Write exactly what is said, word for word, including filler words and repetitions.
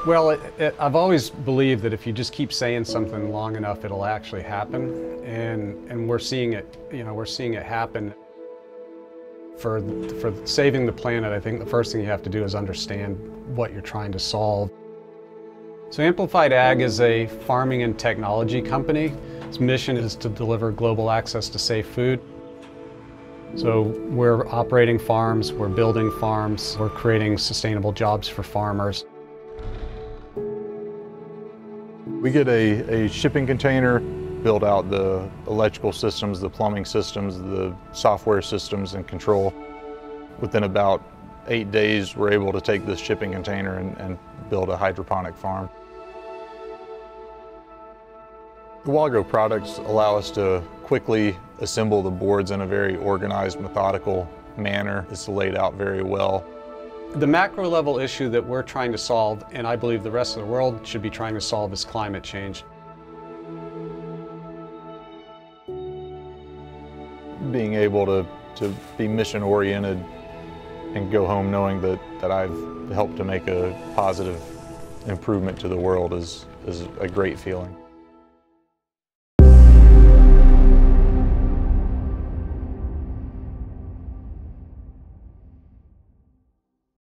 Well, it, it, I've always believed that if you just keep saying something long enough, it'll actually happen, and and we're seeing it. You know, we're seeing it happen. For for saving the planet, I think the first thing you have to do is understand what you're trying to solve. So Amplified Ag is a farming and technology company. Its mission is to deliver global access to safe food. So we're operating farms, we're building farms, we're creating sustainable jobs for farmers. We get a, a shipping container, build out the electrical systems, the plumbing systems, the software systems and control. Within about eight days, we're able to take this shipping container and, and build a hydroponic farm. The WAGO products allow us to quickly assemble the boards in a very organized, methodical manner. It's laid out very well. The macro level issue that we're trying to solve, and I believe the rest of the world should be trying to solve, is climate change. Being able to, to be mission oriented and go home knowing that, that I've helped to make a positive improvement to the world is, is a great feeling.